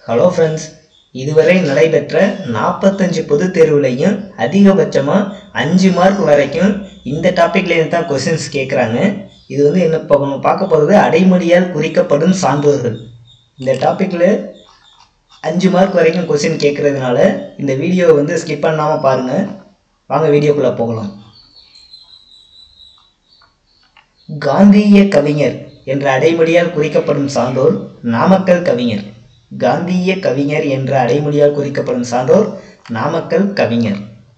Hello friends, இதுவரை நடைபெற்ற 45 பொதுத் தேர்வுலையும் அதிகபட்சமாக 5 மார்க் வரைக்கும் இந்த டாப்பிக்லேருந்து தான் கொஸ்டின்ஸ் கேட்குறாங்க. இது வந்து என்ன பார்க்க போகிறது, அடைமொழியால் குறிக்கப்படும் சான்றோர்கள். இந்த டாப்பிக்கில் 5 மார்க் வரைக்கும் கொஸ்டின் கேட்குறதுனால இந்த வீடியோவை வந்து ஸ்கிப் பண்ணாமல் பாருங்கள். வாங்க வீடியோக்குள்ளே போகலாம். காந்திய கவிஞர் என்ற அடைமொழியால் குறிக்கப்படும் சான்றோர் நாமக்கல் கவிஞர். காந்திய கவிஞர் என்ற அடைமொழியால் குறிக்கப்படும் சான்றோர் நாமக்கல் கவிஞர்.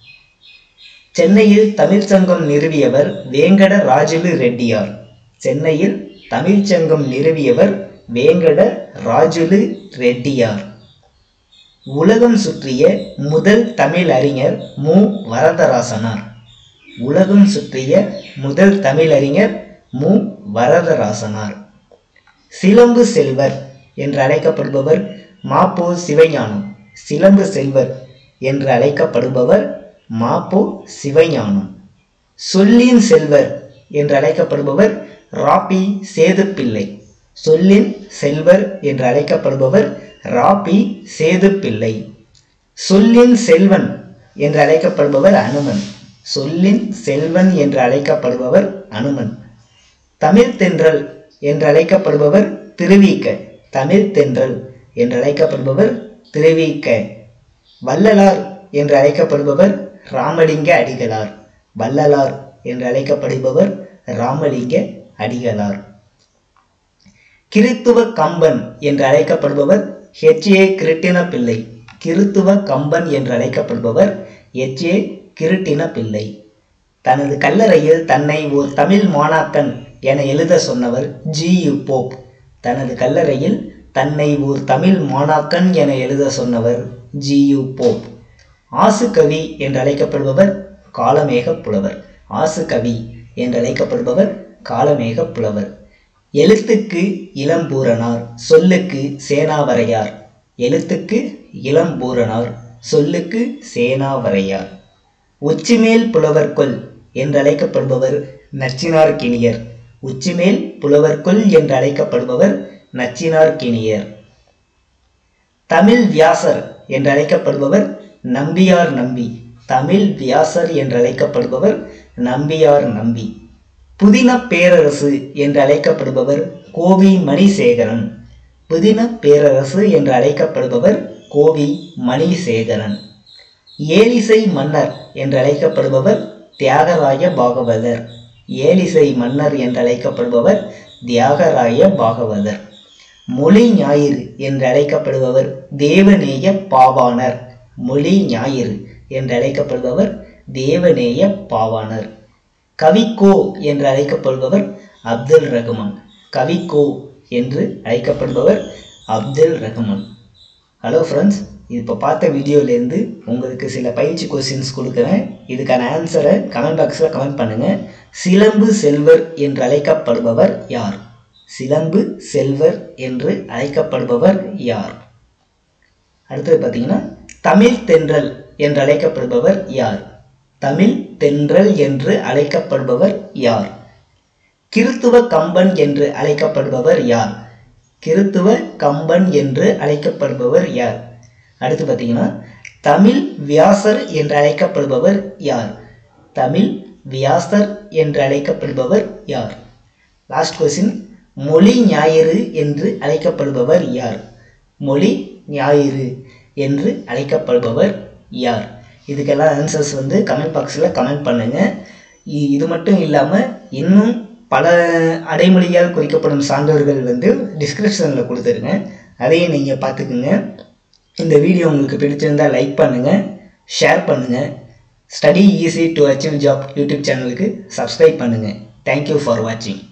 சென்னையில் தமிழ்ச்சங்கம் நிறுவியவர் வேங்கட ராஜுலு ரெட்டியார். சென்னையில் தமிழ்ச்சங்கம் நிறுவியவர் வேங்கட ராஜுலு ரெட்டியார். உலகம் சுற்றிய முதல் தமிழ் அறிஞர் மு. வரதராசனார். உலகம் சுற்றிய முதல் தமிழ் அறிஞர் மு. வரதராசனார். சிலம்பு செல்வர் என்று அழைக்கப்படுபவர் மா.பொ. சிவஞானம். சிலம்பு செல்வர் என்று அழைக்கப்படுபவர் மா.பொ. சிவஞானம். சொல்லின் செல்வர் என்று அழைக்கப்படுபவர் ரா.பி. சேதுப்பிள்ளை. சொல்லின் செல்வர் என்று அழைக்கப்படுபவர் ரா.பி. சேதுப்பிள்ளை. சொல்லின் செல்வன் என்று அழைக்கப்படுபவர் அனுமன். சொல்லின் செல்வன் என்று அழைக்கப்படுபவர் அனுமன். தமிழ் தென்றல் என்று அழைக்கப்படுபவர் திருவிக. தமிழ் தென்றல் என்று அழைக்கப்படுபவர் திருவிக. வள்ளலார் என்று அழைக்கப்படுபவர் ராமலிங்க அடிகளார். வள்ளலார் என்று அழைக்கப்படுபவர் ராமலிங்க அடிகளார். கிறித்துவ கம்பன் என்று அழைக்கப்படுபவர் H.A. கிருட்டின பிள்ளை. கிறித்துவ கம்பன் என்று அழைக்கப்படுபவர் H.A. கிருட்டின பிள்ளை. தனது கல்லறையில் தன்னை ஓர் தமிழ் மாணாக்கன் என எழுத சொன்னவர் G.U. போப். தனது கல்லறையில் தன்னை ஓர் தமிழ் மாணாக்கன் என எழுத சொன்னவர் G.U. போப். ஆசுகவி என்று அழைக்கப்படுபவர் காளமேக புலவர். ஆசுகவி என்று அழைக்கப்படுபவர் காளமேக புலவர். எழுத்துக்கு இளம்பூரணார், சொல்லுக்கு சேனாவரையார். எழுத்துக்கு இளம்பூரணார், சொல்லுக்கு சேனாவரையார். உச்சிமேல் புலவர்கொல் என்று அழைக்கப்படுபவர் நச்சினார் கிணியர். உச்சிமேல் புலவர்கொல் என்று அழைக்கப்படுபவர் நச்சினார் கிணியர். தமிழ் வியாசர் என்று அழைக்கப்படுபவர் நம்பியார் நம்பி. தமிழ் வியாசர் என்று அழைக்கப்படுபவர் நம்பியார் நம்பி. புதின பேரரசு என்று அழைக்கப்படுபவர் கோவி மணிசேகரன். புதின பேரரசு என்று அழைக்கப்படுபவர் கோவி மணிசேகரன். ஏலிசை மன்னர் என்று அழைக்கப்படுபவர் தியாகராய பாகவதர். ஏலிசை மன்னர் என்று அழைக்கப்படுபவர் தியாகராய பாகவதர். மொழி ஞாயிறு என்று அழைக்கப்படுபவர் தேவநேய பாவாணர். மொழி ஞாயிறு என்று அழைக்கப்படுபவர் தேவநேய பாவாணர். கவிக்கோ என்று அழைக்கப்படுபவர் அப்துல் ரஹ்மான். கவிக்கோ என்று அழைக்கப்படுபவர் அப்துல் ரஹ்மான். ஹலோ ஃப்ரெண்ட்ஸ், இப்போ பார்த்த வீடியோலேருந்து உங்களுக்கு சில பயிற்சி கொஸ்டின்ஸ் கொடுக்குறேன். இதுக்கான ஆன்சரை கமெண்ட் பாக்ஸில் கமெண்ட் பண்ணுங்கள். சிலம்பு செல்வர் என்று அழைக்கப்படுபவர் யார்? சிலம்பு செல்வர் என்று அழைக்கப்படுபவர் யார்? அடுத்தது பார்த்தீங்கன்னா, தமிழ் தென்றல் என்று அழைக்கப்படுபவர் யார்? தமிழ் தென்றல் என்று அழைக்கப்படுபவர் யார்? கிறித்துவ கம்பன் என்று அழைக்கப்படுபவர் யார்? கிறித்துவ கம்பன் என்று அழைக்கப்படுபவர் யார்? அடுத்து பார்த்தீங்கன்னா, தமிழ் வியாசர் என்று அழைக்கப்படுபவர் யார்? தமிழ் வியாசர் என்று அழைக்கப்படுபவர் யார்? லாஸ்ட் கொஸ்டின், மொழி ஞாயிறு என்று அழைக்கப்படுபவர் யார்? மொழி ஞாயிறு என்று அழைக்கப்படுபவர் யார்? இதுக்கெல்லாம் ஆன்சர்ஸ் வந்து கமெண்ட் பாக்ஸில் கமெண்ட் பண்ணுங்கள். இது மட்டும் இல்லாமல் இன்னும் பல அடைமொழியால் குறிக்கப்படும் சான்றோர்கள் வந்து டிஸ்கிரிப்ஷனில் கொடுத்துருங்க. அதையும் நீங்கள் பார்த்துக்குங்க. இந்த வீடியோ உங்களுக்கு பிடிச்சிருந்தால் லைக் பண்ணுங்கள், ஷேர் பண்ணுங்கள். Study easy to achieve job YouTube சேனலுக்கு சப்ஸ்கிரைப் பண்ணுங்கள். தேங்க்யூ ஃபார் வாட்சிங்.